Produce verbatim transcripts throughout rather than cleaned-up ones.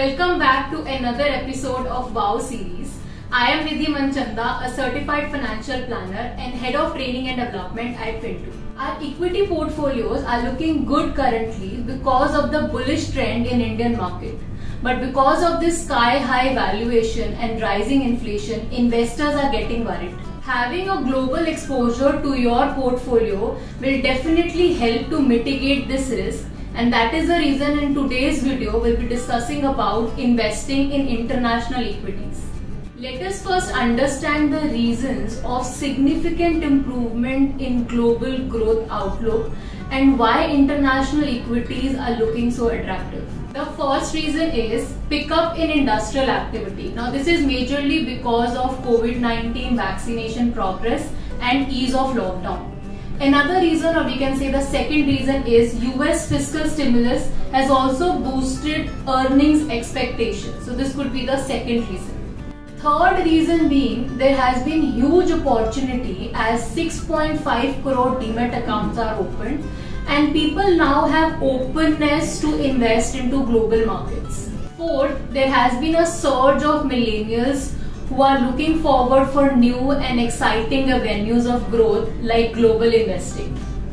Welcome back to another episode of WOW series. I am Nidhi Manchanda, a certified financial planner and head of training and development at Fintu. Our equity portfolios are looking good currently because of the bullish trend in Indian market. But because of this sky high valuation and rising inflation, investors are getting worried. Having a global exposure to your portfolio will definitely help to mitigate this risk. And that is the reason in today's video we'll be discussing about investing in international equities. Let us first understand the reasons of significant improvement in global growth outlook and why international equities are looking so attractive. The first reason is pickup in industrial activity. Now this is majorly because of COVID nineteen vaccination progress and ease of lockdown. Another reason, or we can say the second reason, is U S fiscal stimulus has also boosted earnings expectations. So this could be the second reason. Third reason being there has been huge opportunity as six point five crore demat accounts are opened and people now have openness to invest into global markets. Fourth, there has been a surge of millennials who are looking forward for new and exciting avenues of growth like global investing.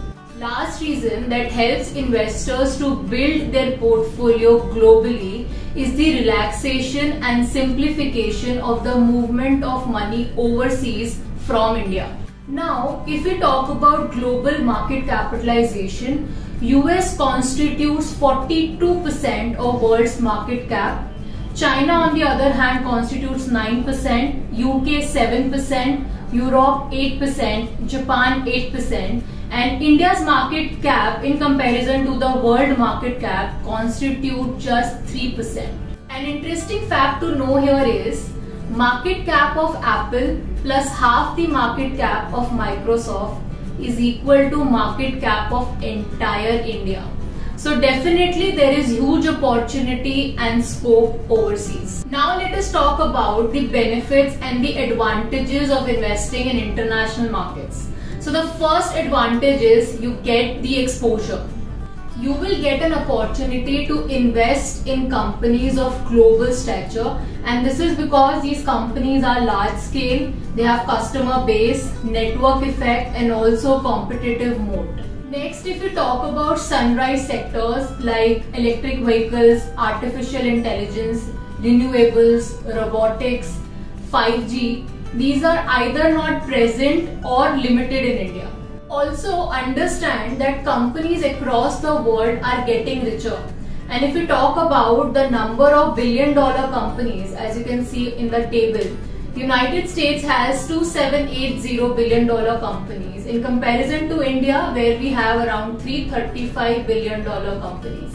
Last reason that helps investors to build their portfolio globally is the relaxation and simplification of the movement of money overseas from India. Now, if we talk about global market capitalization, U S constitutes forty-two percent of world's market cap. China on the other hand constitutes nine percent, U K seven percent, Europe eight percent, Japan eight percent, and India's market cap in comparison to the world market cap constitute just three percent. An interesting fact to know here is market cap of Apple plus half the market cap of Microsoft is equal to market cap of entire India. So definitely there is huge opportunity and scope overseas. Now let us talk about the benefits and the advantages of investing in international markets. So the first advantage is you get the exposure. You will get an opportunity to invest in companies of global stature, and this is because these companies are large scale, they have customer base, network effect and also competitive moat. Next, if you talk about sunrise sectors like electric vehicles, artificial intelligence, renewables, robotics, five G, these are either not present or limited in India. Also understand that companies across the world are getting richer. And if you talk about the number of billion dollar companies, as you can see in the table, United States has two thousand seven hundred eighty billion dollar companies in comparison to India where we have around three hundred thirty-five billion dollar companies.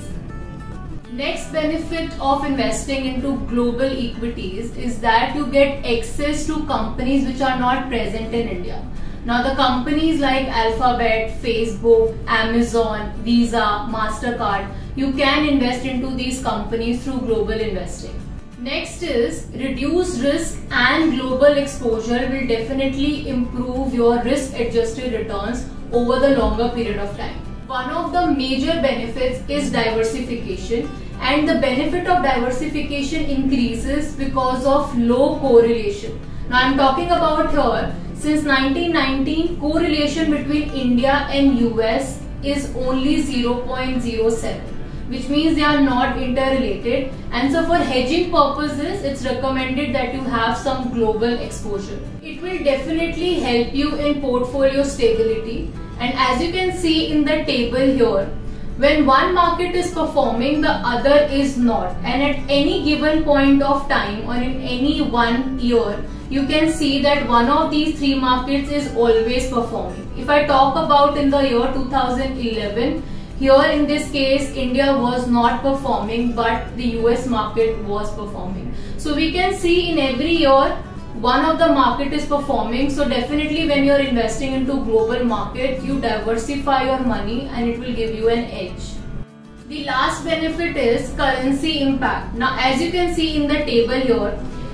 Next benefit of investing into global equities is that you get access to companies which are not present in India. Now the companies like Alphabet, Facebook, Amazon, Visa, MasterCard, you can invest into these companies through global investing. Next is reduced risk and global exposure will definitely improve your risk adjusted returns over the longer period of time. One of the major benefits is diversification, and the benefit of diversification increases because of low correlation. Now I am talking about here, since nineteen nineteen, correlation between India and U S is only zero point zero seven. Which means they are not interrelated, and so for hedging purposes it's recommended that you have some global exposure. It will definitely help you in portfolio stability, and as you can see in the table here, when one market is performing the other is not, and at any given point of time or in any one year you can see that one of these three markets is always performing. If I talk about in the year two thousand eleven, here in this case India was not performing but the U S market was performing. So we can see in every year one of the market is performing. So definitely when you are investing into global market, you diversify your money and it will give you an edge. The last benefit is currency impact. Now as you can see in the table here,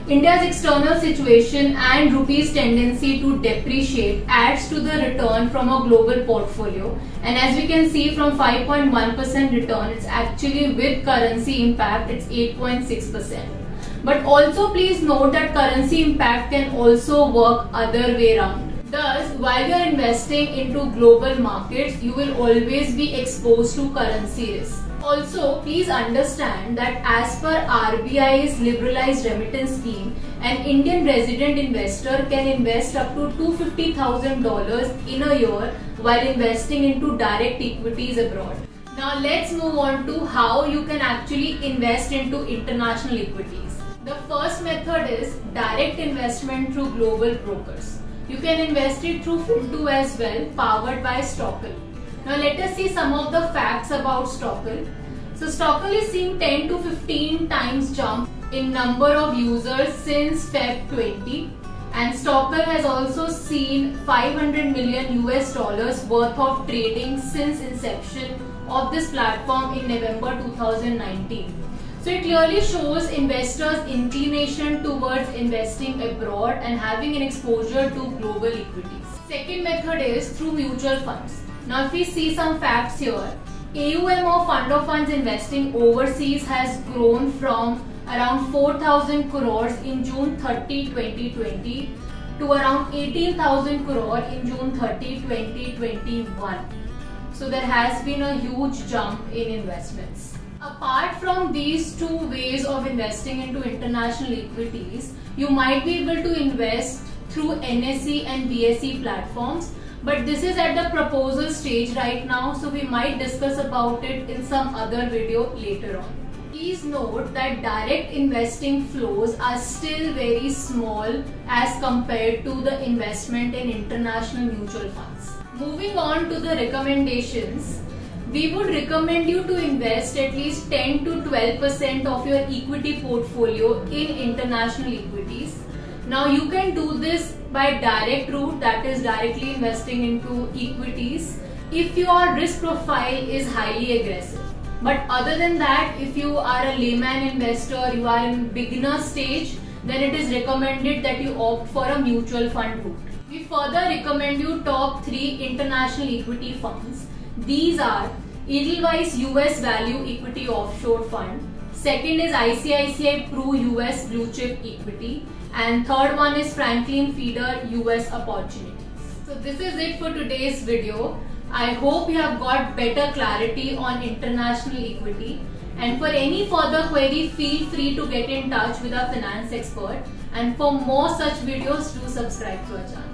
India's external situation and rupee's tendency to depreciate adds to the return from a global portfolio, and as we can see from five point one percent return, it's actually with currency impact it's eight point six percent. But also please note that currency impact can also work other way around. Thus, while you are investing into global markets, you will always be exposed to currency risk. Also, please understand that as per R B I's liberalized remittance scheme, an Indian resident investor can invest up to two hundred fifty thousand dollars in a year while investing into direct equities abroad. Now let's move on to how you can actually invest into international equities. The first method is direct investment through global brokers. You can invest it through Fintu as well, powered by Stockle. Now let us see some of the facts about Stockle. So Stockle is seeing ten to fifteen times jump in number of users since February twenty, and Stockle has also seen five hundred million U S dollars worth of trading since inception of this platform in November two thousand nineteen. So it clearly shows investors' inclination towards investing abroad and having an exposure to global equities. Second method is through mutual funds. Now if we see some facts here, A U M of fund of funds investing overseas has grown from around four thousand crores in June thirtieth twenty twenty to around eighteen thousand crore in June thirtieth twenty twenty-one. So there has been a huge jump in investments. Apart from these two ways of investing into international equities, you might be able to invest through N S E and B S E platforms, but this is at the proposal stage right now, so we might discuss about it in some other video later on. Please note that direct investing flows are still very small as compared to the investment in international mutual funds. Moving on to the recommendations, we would recommend you to invest at least ten to twelve percent of your equity portfolio in international equities. Now you can do this by direct route, that is directly investing into equities, if your risk profile is highly aggressive. But other than that, if you are a layman investor, you are in beginner stage, then it is recommended that you opt for a mutual fund route. We further recommend you top three international equity funds. These are Edelweiss U S Value Equity Offshore Fund, second is I C I C I Pru U S Blue Chip Equity, and third one is Franklin Feeder U S Opportunities. So this is it for today's video. I hope you have got better clarity on international equity, and for any further query, feel free to get in touch with our finance expert, and for more such videos, do subscribe to our channel.